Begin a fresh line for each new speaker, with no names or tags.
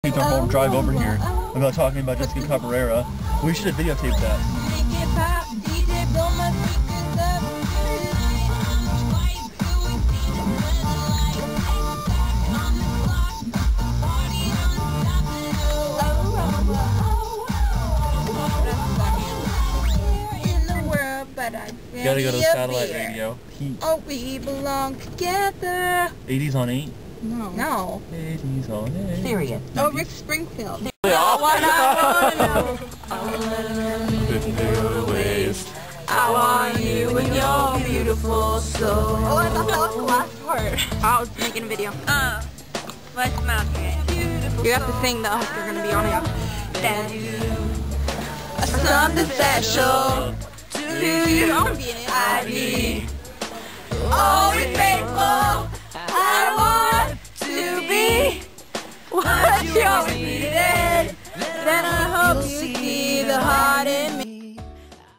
Our whole drive over here about talking about Jessica Cabrera. We should have videotaped that. You gotta go to satellite radio.
Oh, we belong together.
80s on 8?
No.
80s on 8.
Period. Oh, Rick Springfield.
I
want you and your beautiful soul. Oh, I thought that was the last part. I was making a video. Let's mount it. You have to sing though if you're gonna be on it. Something special to you. I be always faithful. I want to be what you always needed. Then I hope you